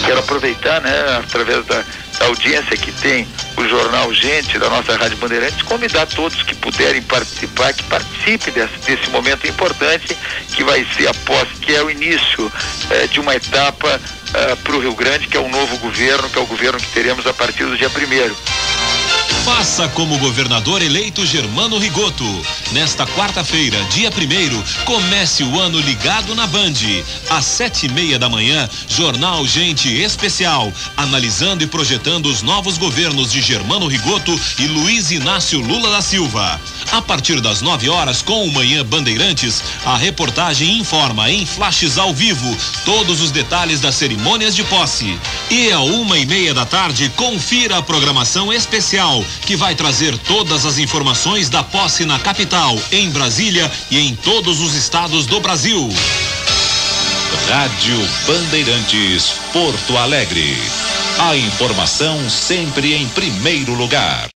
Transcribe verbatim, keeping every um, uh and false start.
Quero aproveitar, né, através da, da audiência que tem o Jornal Gente, da nossa Rádio Bandeirantes, convidar todos que puderem participar, que participem desse, desse momento importante, que vai ser a posse, que é o início eh, de uma etapa eh, para o Rio Grande, que é o novo governo, que é o governo que teremos a partir do dia primeiro. Faça como governador eleito Germano Rigotto. Nesta quarta-feira, dia primeiro, comece o ano ligado na Band. Às sete e meia da manhã, Jornal Gente Especial, analisando e projetando os novos governos de Germano Rigotto e Luiz Inácio Lula da Silva. A partir das nove horas, com o Manhã Bandeirantes, a reportagem informa em flashes ao vivo todos os detalhes das cerimônias de posse. E à uma e meia da tarde, confira a programação especial, que vai trazer todas as informações da posse na capital, em Brasília e em todos os estados do Brasil. Rádio Bandeirantes, Porto Alegre. A informação sempre em primeiro lugar.